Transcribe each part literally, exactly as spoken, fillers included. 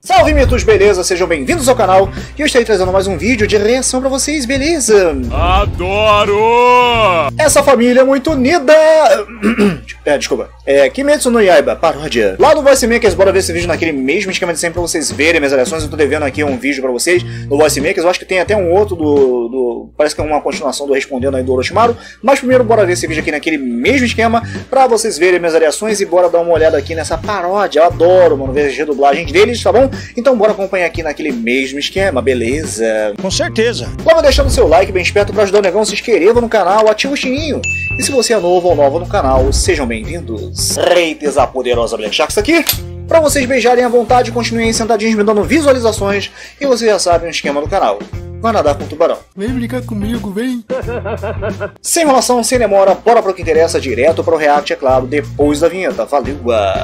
Salve mitos, beleza? Sejam bem-vindos ao canal e eu estarei trazendo mais um vídeo de reação pra vocês, beleza? Adoro! Essa família é muito unida! É, desculpa. É Kimetsu no Yaiba, paródia. Lá no Voice Makers, bora ver esse vídeo naquele mesmo esquema de sempre pra vocês verem minhas reações. Eu tô devendo aqui um vídeo pra vocês no Voice Makers. Eu acho que tem até um outro do... do parece que é uma continuação do Respondendo aí do Orochimaru. Mas primeiro bora ver esse vídeo aqui naquele mesmo esquema pra vocês verem minhas reações e bora dar uma olhada aqui nessa paródia. Eu adoro, mano, ver as redublagens deles, tá bom? Então bora acompanhar aqui naquele mesmo esquema, beleza? Com certeza. Vamos deixando seu like bem esperto pra ajudar o negão, se inscreva no canal, ativa o sininho. E se você é novo ou nova no canal, sejam bem-vindos. Reites a poderosa Black Sharks aqui, pra vocês beijarem à vontade e continuem sentadinhos me dando visualizações. E vocês já sabem o esquema do canal. Vai nadar com o tubarão. Vem brincar comigo, vem. Sem enrolação, sem demora, bora pro que interessa, direto pro react, é claro, depois da vinheta. Valeu!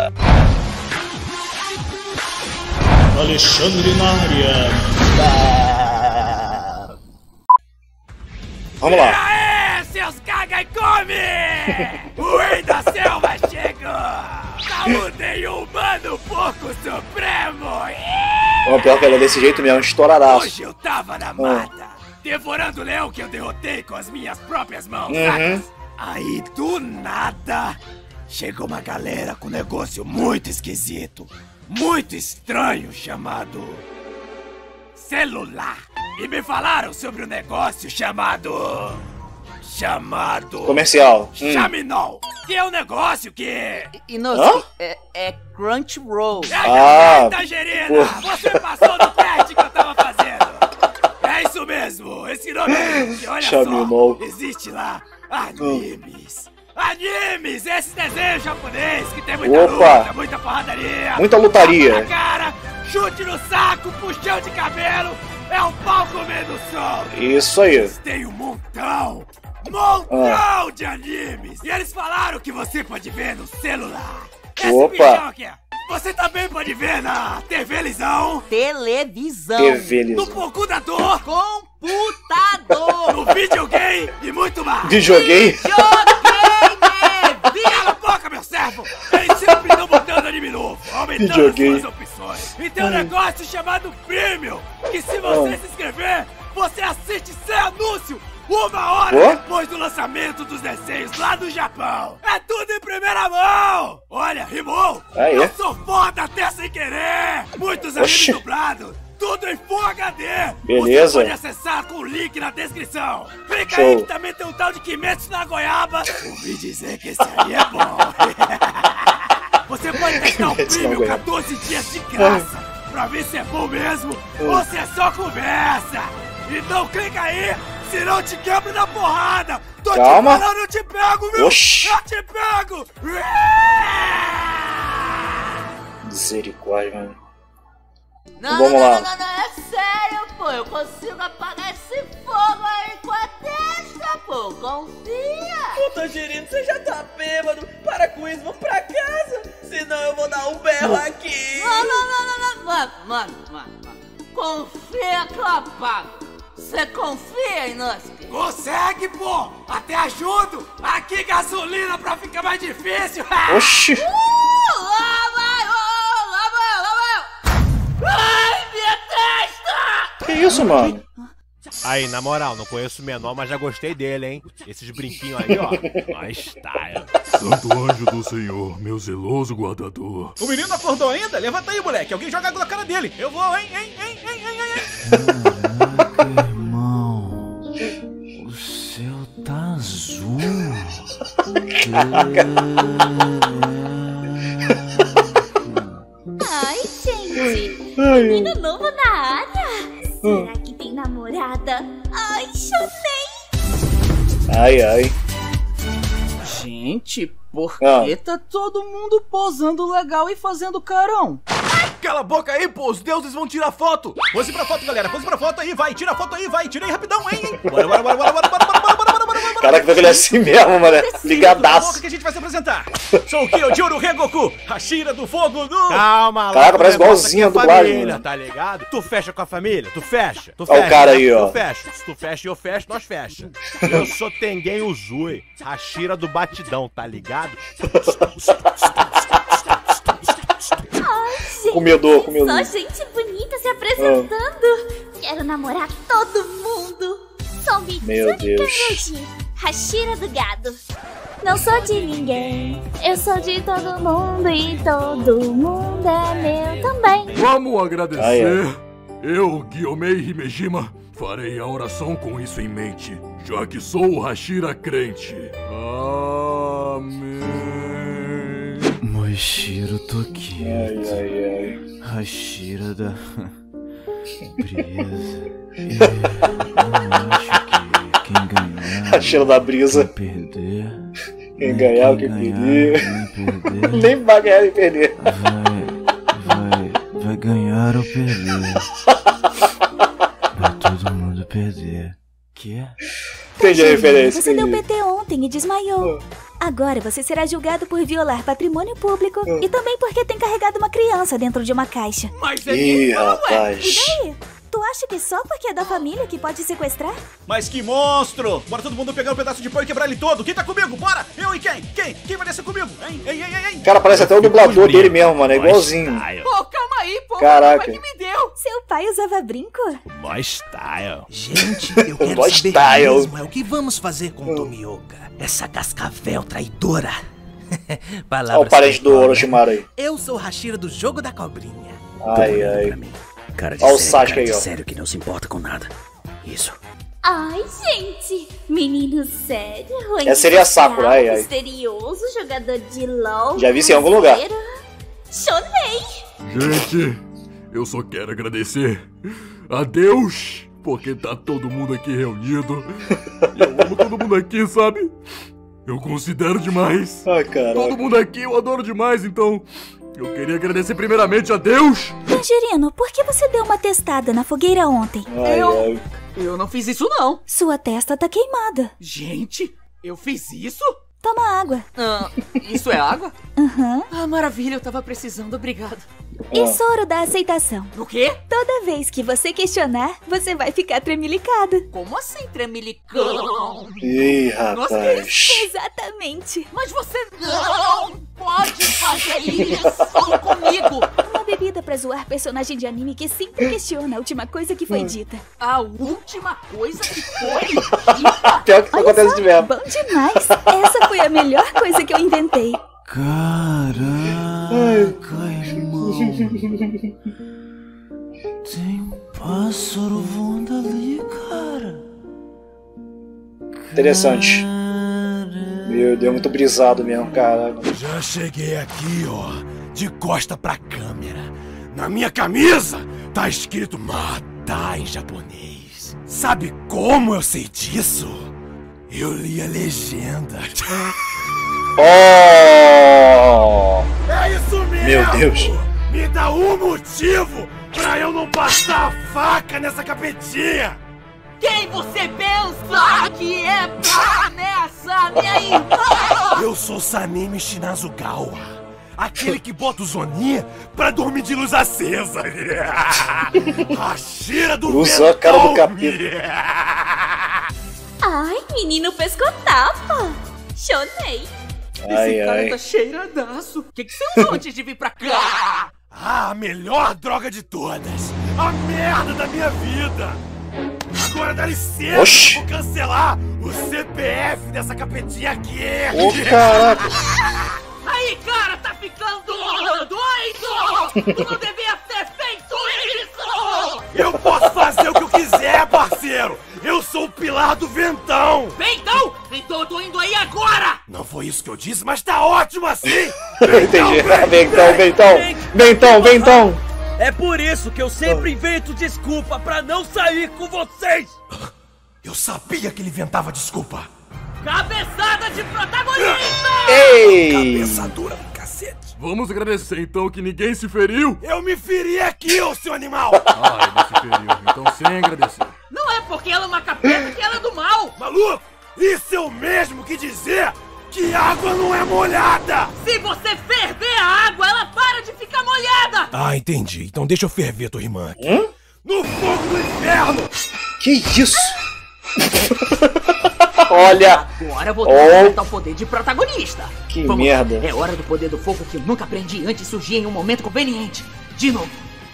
Alexandre na área. Ah. Vamos lá. E aí, seus caga e come! O rei da selva chegou! Saludei o humano porco supremo! O pior que ela é desse jeito mesmo, estouradaço. Hoje eu tava na mata, devorando o leão que eu derrotei com as minhas próprias mãos. Uhum. Aí, do nada, chegou uma galera com um negócio muito esquisito. Muito estranho, chamado celular. E me falaram sobre um negócio chamado chamado Comercial. Hum. Chaminol, que é um negócio que Inosuke, é, é Crunchyroll. é Ah, a Tangerina. pô. Você passou no teste que eu tava fazendo. É isso mesmo, esse nome aí, que olha Chaminol. só, existe lá animes. Animes, esses desenhos japonês que tem muita Opa. luta, muita porradaria, Muita lutaria. tapa na cara, chute no saco, puxão de cabelo, é o pau comendo sol. Isso aí. Tem um montão, montão Ah. de animes. E eles falaram que você pode ver no celular. Esse Opa. bichão aqui, você também pode ver na T V Lisão, Televisão. T V no Lisão. computador, Computador. no videogame e muito mais. Videogame? Videogame. Cala a boca, meu servo! Eles sempre estão botando anime novo, aumentando Videogame. as suas opções. E tem um negócio chamado Premium, que se você Ah. se inscrever, você assiste sem anúncio uma hora Oh? depois do lançamento dos desenhos lá do Japão. É tudo em primeira mão! Olha, rimou! Ah, é? Eu sou foda até sem querer! Muitos Oxi. animes dublados! Tudo em Full H D! Beleza. Você pode acessar com o link na descrição. Clica Show. aí que também tem um tal de Kimetsu na goiaba. Ouvi dizer que esse aí é bom. Você pode testar o Kimetsu na Premium goiaba. quatorze dias de graça. Pra ver se é bom mesmo ou se é só conversa. Então clica aí, senão eu te quebro na porrada. Tô Calma. te falando, eu te pego, viu? Oxi. Eu te pego. Misericórdia, mano. Não, Vamos não, lá. não, não, não, é sério, pô. Eu consigo apagar esse fogo aí com a testa, pô. Confia. Ô Tangerino, você já tá bêbado? Para com isso, vamos pra casa. Senão eu vou dar um berro aqui. Não, não, não, não, não. Mano, mano, mano, mano. Confia que eu apago. Você confia, Inosuke? Consegue, pô! Até ajudo! Aqui gasolina pra ficar mais difícil! Oxi. Uh, lá vai, oh, lá vai, lá vai. Ai, minha testa! Que isso, mano? Aí, na moral, não conheço o menor, mas já gostei dele, hein? Esses brinquinhos aí, ó. Ó, style. Santo anjo do Senhor, meu zeloso guardador. O menino acordou ainda? Levanta aí, moleque. Alguém joga água na cara dele. Eu vou, hein, hein, hein, hein, hein, hein, hein. Irmão, o céu tá azul. Ai, gente! Menino novo na área! Será que tem namorada? Ai, chutei! Ai, ai. Gente, por Ah. que tá todo mundo posando legal e fazendo carão? Cala a boca aí, pô. Os deuses vão tirar foto. Pose pra foto, galera. Pose pra foto aí, vai. Tira a foto aí, vai. Tirei rapidão, hein, hein. Bora, bora, bora, bora, bora, bora, bora, bora, bora, bora, bora. Caraca, vai ele é assim mesmo, mano. Boca Ligadaço. que a gente vai se apresentar. Sou o Kyojuro Rengoku, a Shira do fogo do... Calma lá. Caraca, o parece negócio igualzinho aqui é a dublagem, família, mano. tá ligado? Tu fecha com a família, tu fecha. Tu Ó o fecha, cara né? aí, ó. Tu fecha. Se tu fecha e eu fecho, nós fecha. Eu sou Tengen Uzui, a Shira do batidão, tá ligado? gosto. Ai, gente. Comedor, comedor. Só gente bonita se apresentando. Ah. Quero namorar todo mundo. Sou Meu Deus. Kameji, Hashira do gado. Não sou de ninguém, eu sou de todo mundo e todo mundo é meu também. Vamos agradecer. Ah, é. Eu, Gyomei Himejima, farei a oração com isso em mente, já que sou o Hashira crente. Amém. Moshiro Toki. Ai, ai, ai. Hashira da brisa. Eu acho que quem ganhar. Hashira da brisa. Quem perder. Quem ganhar, quem perder. perder. Nem vai ganhar nem perder. Vai, vai, vai ganhar ou perder. Vai todo mundo perder. Que? Entendi a referência. Você deu P T ontem e desmaiou. Agora você será julgado por violar patrimônio público e também porque tem carregado uma criança dentro de uma caixa. Mas é Ih, minha irmã, ué. rapaz. E daí? Tu acha que só porque é da família que pode sequestrar? Mas que monstro! Bora todo mundo pegar um pedaço de pão e quebrar ele todo. Quem tá comigo? Bora! Eu e quem? Quem? Quem vai descer comigo? Hein? Ei, ei, ei, ei! Cara, parece até o dublador dele mesmo, mano. É igualzinho. Pô, calma aí, pô. Caraca. Como é que me deu? Seu pai usava brinco? Boy style. Gente, eu quero Boy saber style. mesmo é o que vamos fazer com Tomioka, essa cascavel traidora. Olha Palavras o parente do que Orochimaru aí. Eu sou o Hashira do jogo da cobrinha. Ai, Tô olhando ai. pra mim. Cara de Olha o sério, Sasuke cara aí, de ó. sério que não se importa com nada. Isso. Ai, gente. Menino sério. Essa seria a Sakura, ai, ai. Misterioso, jogador de LOL. Já vi isso em algum lugar. Chonei. Gente, eu só quero agradecer a Deus, porque tá todo mundo aqui reunido. Eu amo todo mundo aqui, sabe? Eu considero demais. Ai, cara. Todo mundo aqui eu adoro demais, então eu queria agradecer primeiramente a Deus. Tangerino, por que você deu uma testada na fogueira ontem? Ai, Eu- ai. Eu não fiz isso, não. Sua testa tá queimada. Gente, eu fiz isso? Toma água. Ah, isso é água? Aham. Ah, maravilha, eu tava precisando, obrigado. E soro da aceitação. O quê? Toda vez que você questionar, você vai ficar tremilicada. Como assim, tremilicão? Ih, Nossa, rapaz. Exatamente. Mas você não pode fazer isso comigo. Uma bebida pra zoar personagem de anime que sempre questiona a última coisa que foi dita. A última coisa que foi... Pior que isso Olha acontece só, de mesmo. bom demais. Essa foi a melhor coisa que eu inventei. Caraca, irmão. Tem um pássaro voando ali, cara. Interessante. Meu Deus, muito brisado mesmo, cara. Já cheguei aqui, ó, de costa pra câmera. Na minha camisa tá escrito matar em japonês. Sabe como eu sei disso? Eu li a legenda. Oh! É isso mesmo! Meu Deus. Me dá um motivo pra eu não passar a faca nessa capetinha! Quem você pensa que é pra nessa, minha irmã? Eu sou Sanemi Shinazugawa, aquele que bota o Zoninha pra dormir de luz acesa. Hashira do Usa a cara do Ventão. Ai, menino pescotapa. Chonei. Ai, Esse cara ai. tá cheiradaço. O que, que você usou antes de vir pra cá? Ah, a melhor droga de todas! A merda da minha vida! Agora dá licença, Oxi. eu vou cancelar o C P F dessa capetinha aqui! Ô, caraca. Aí, cara, tá ficando doido! Tu não devia ter feito isso! Eu posso fazer o que eu quiser, parceiro! Eu sou o pilar do Ventão! Então, então eu tô indo aí agora! Não foi isso que eu disse, mas tá ótimo assim! Entendi. Ventão, ventão. Ventão, ventão. É por isso que eu sempre invento desculpa pra não sair com vocês! Eu sabia que ele inventava desculpa! Cabeçada de protagonista! Ei! Cabeça dura do cacete! Vamos agradecer então que ninguém se feriu. Eu me feri aqui, ô seu animal! Ah, ele se feriu, então sem agradecer. Não é porque ela é uma capeta que ela é do mal! Maluco, isso é o mesmo que dizer que água não é molhada! Se você ferver a água, ela para de ficar molhada! Ah, entendi. Então deixa eu ferver tua irmã aqui. Hum? No fogo do inferno! Que isso? Olha! Agora vou tentar Oh. o poder de protagonista. Que Vamos merda. lá. É hora do poder do fogo que eu nunca aprendi antes surgir em um momento conveniente. De novo.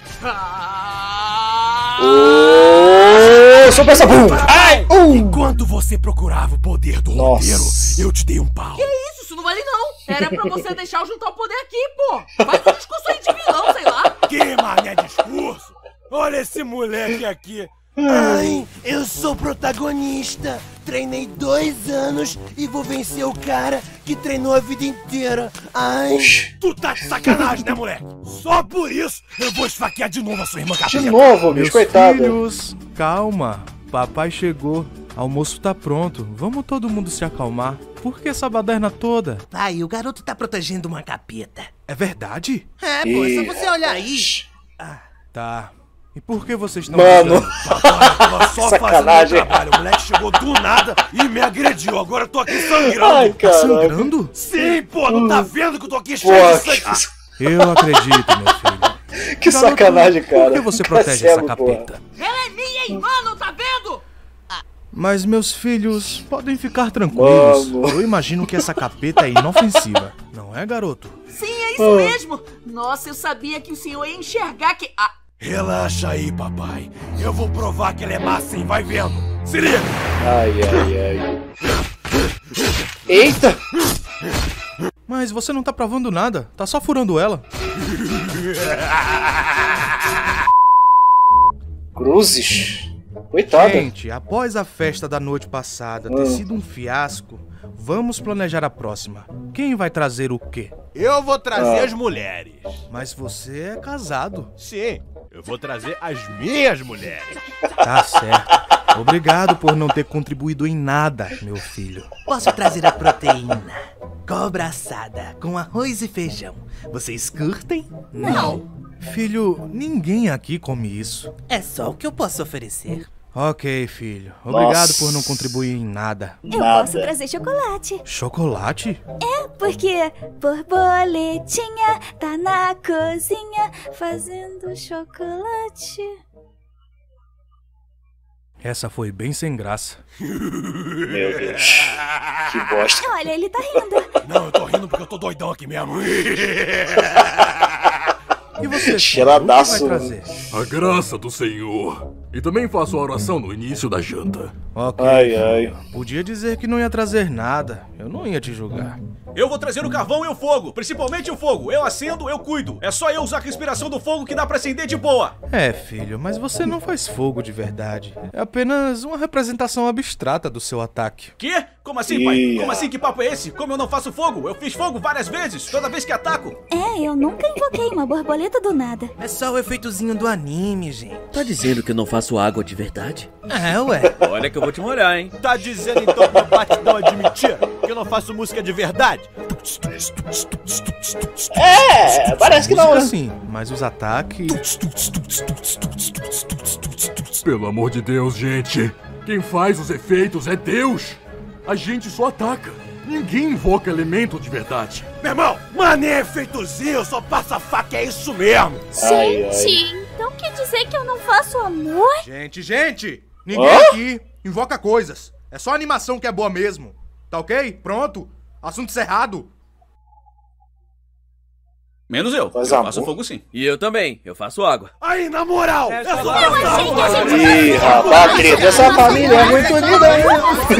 Ah! Ô, só pensa bum! Ai! Uh! Enquanto você procurava o poder do Nossa. roteiro, eu te dei um pau. Que isso? Isso não vale não. Era pra você deixar eu juntar o poder aqui, pô. Faz um discurso aí de vilão, sei lá. Que mané discurso? Olha esse moleque aqui. Ai, eu sou o protagonista. Treinei dois anos e vou vencer o cara que treinou a vida inteira. Ai, Oxi. tu tá de sacanagem, né, moleque? Só por isso eu vou esfaquear de novo a sua irmã capeta. De novo, bicho, Meus coitado. filhos, calma. Papai chegou. Almoço tá pronto. Vamos todo mundo se acalmar. Por que essa baderna toda? Pai, o garoto tá protegendo uma capeta. É verdade? É, pô, é Ih, só você olhar aí. Tá. E por que vocês estão Mano. brigando? Papai, eu tava só Sacanagem. fazendo meu trabalho. O moleque chegou do nada e me agrediu. Agora eu tô aqui sangrando. Ai, Tá cara. sangrando? Sim, pô, não tá vendo que eu tô aqui Pô, cheio de sangue? Eu acredito, meu filho. Que Garoto, sacanagem, cara. Por que você Tá protege cego, essa porra. capeta? Ela é minha irmã, não tá vendo? Mas meus filhos podem ficar tranquilos. Vamos. Eu imagino que essa capeta é inofensiva. Não é, garoto? Sim, é isso Ah. mesmo. Nossa, eu sabia que o senhor ia enxergar que... Ah, Relaxa aí, papai. Eu vou provar que ela é má sim, vai vendo. Se liga. Ai, ai, ai. Eita! Mas você não tá provando nada. Tá só furando ela. Cruzes. Coitada. Gente, após a festa da noite passada ter Ah. sido um fiasco, vamos planejar a próxima. Quem vai trazer o quê? Eu vou trazer Ah. as mulheres. Mas você é casado. Sim, eu vou trazer as minhas mulheres. Tá certo. Obrigado por não ter contribuído em nada, meu filho. Posso trazer a proteína. Cobra assada com arroz e feijão. Vocês curtem? Não. Filho, ninguém aqui come isso. É só o que eu posso oferecer. Ok, filho. Obrigado Nossa. por não contribuir em nada. Eu Nada. posso trazer chocolate. Chocolate? É, porque borboletinha tá na cozinha fazendo chocolate. Essa foi bem sem graça. Meu Deus. Que bosta. Olha, ele tá rindo. Não, eu tô rindo porque eu tô doidão aqui mesmo. E você, filho, Cheiradaço. o que vai trazer? A graça do Senhor. E também faço a oração no início da janta. Ok, Ai, filho. ai. Podia dizer que não ia trazer nada. Eu não ia te julgar. Eu vou trazer o carvão e o fogo, principalmente o fogo. Eu acendo, eu cuido. É só eu usar a respiração do fogo que dá pra acender de boa. É, filho, mas você não faz fogo de verdade. É apenas uma representação abstrata do seu ataque. Quê? Como assim, pai? Ih, Como ah. assim? Que papo é esse? Como eu não faço fogo? Eu fiz fogo várias vezes, toda vez que ataco. É, eu nunca invoquei uma borboleta do nada. É só o efeitozinho do anime, gente. Tá dizendo que eu não faço água de verdade? É, ué. Olha que eu vou te molhar, hein? Tá dizendo então que a Paty não admitir que eu não faço música de verdade? É, parece que não, Música né? sim, mas os ataques... Pelo amor de Deus, gente. Quem faz os efeitos é Deus. A gente só ataca. Ninguém invoca elemento de verdade. Meu irmão, mané efeitozinho, só passa faca, é isso mesmo. Ai, ai. Gente, então quer dizer que eu não faço amor? Gente, gente! Ninguém Hã? aqui invoca coisas. É só a animação que é boa mesmo. Tá ok? Pronto? Assunto encerrado. Menos eu. Faz eu amor. faço fogo sim. E eu também, eu faço água. Aí, na moral, É é só só lá. passar achei que água. a gente- Ih, rapaz, querido, essa família é muito unida, né?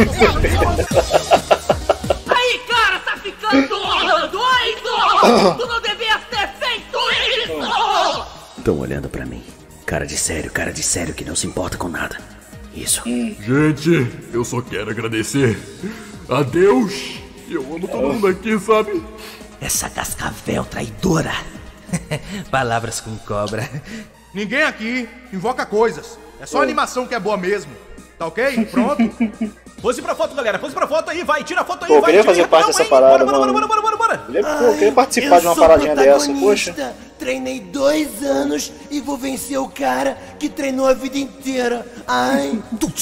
aí, cara, tá ficando doido! Tu não devia ter feito isso! Estão olhando pra mim. Cara de sério, cara de sério que não se importa com nada. Isso. Gente, eu só quero agradecer a Deus. Eu amo todo mundo aqui, sabe? Essa cascavel traidora. Palavras com cobra. Ninguém aqui invoca coisas. É só a animação que é boa mesmo. Tá ok? Pronto? Pose pra foto, galera. Pose pra foto aí, vai. Tira a foto aí, Pô, eu vai. queria tira fazer aí, parte rapidão, dessa hein? parada, bora, bora, mano. bora, bora, bora, bora. Eu queria- pô, eu queria participar Eu de uma sou paradinha dessa, poxa. protagonista. Treinei dois anos e vou vencer o cara que treinou a vida inteira. Ai.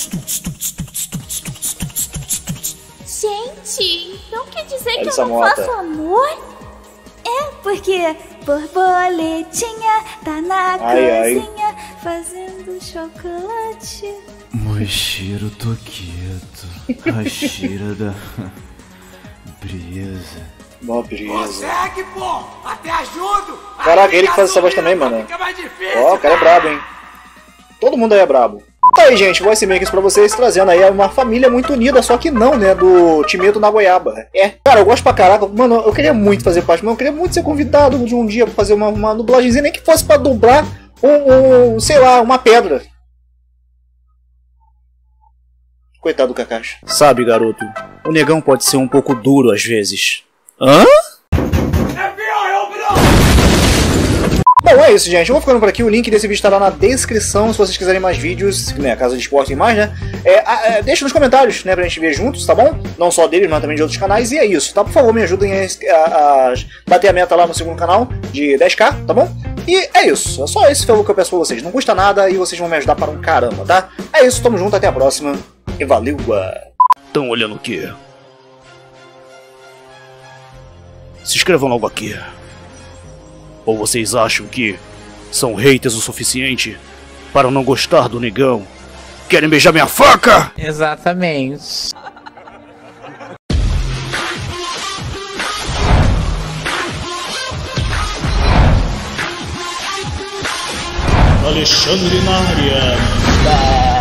Gente, então quer dizer que Elisa eu não Mota. faço amor? É, porque borboletinha tá na Ai, ai. cozinha fazendo chocolate. Moshiro Tokieto, Hashira da brisa. Mó brisa. Consegue, pô! Até ajudo! Caraca, ele que faz essa voz também, mano. Ó, o cara é brabo, hein? Todo mundo aí é brabo. Tá aí, gente, Voice Makers pra vocês, trazendo aí uma família muito unida, só que não, né, do Timeto na Goiaba. É, cara, eu gosto pra caraca, mano, eu queria muito fazer parte, mas eu queria muito ser convidado de um dia pra fazer uma, uma dublagemzinha, nem que fosse pra dublar um, um, sei lá, uma pedra. Coitado do Kakashi. Sabe, garoto, o negão pode ser um pouco duro às vezes. Hã? Bom, é isso, gente. Eu vou ficando por aqui. O link desse vídeo estará na descrição. Se vocês quiserem mais vídeos, né, Casa de Esporte e mais, né? É, é, deixa nos comentários, né, pra gente ver juntos, tá bom? Não só deles, mas também de outros canais. E é isso, tá? Por favor, me ajudem a, a, a bater a meta lá no segundo canal de dez K, tá bom? E é isso. É só esse favor que eu peço pra vocês. Não custa nada e vocês vão me ajudar para um caramba, tá? É isso, tamo junto, até a próxima. E valeu! Tão olhando o quê? Se inscrevam logo aqui. Ou vocês acham que são haters o suficiente para não gostar do negão? Querem beijar minha faca? Exatamente. Alexandre na área.